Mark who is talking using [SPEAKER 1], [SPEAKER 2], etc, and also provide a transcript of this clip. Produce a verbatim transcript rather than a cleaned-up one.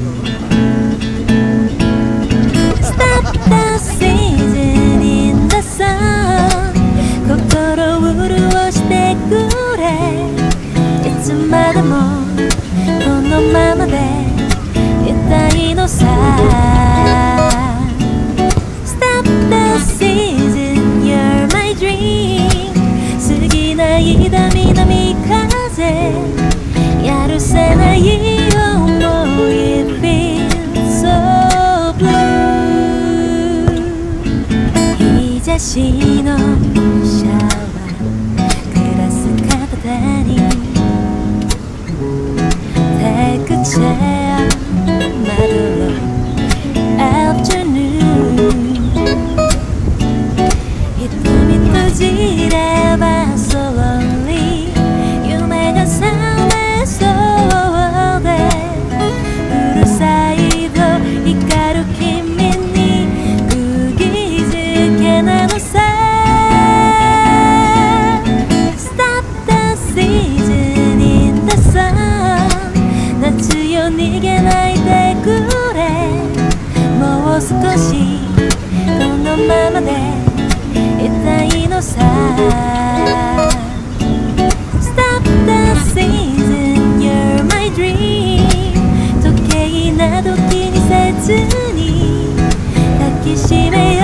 [SPEAKER 1] Stop the season in the sun 心を潤してくれいつまでもこのままでいたいのさ Stop the season, you're my dream 過ぎない南風やるせない想い Feel so blue 日差しのシャワーグラス片手に Take a chair, middle afternoon 瞳閉じれば So lonely 夢が覚めそうでうるさいと光る君に釘付けなのさ Stop the season in the sun 夏よ逃げないでくれもう少しこのままでいたいのさ Stop the season, you're my dream 時計など気にせずに抱きしめよ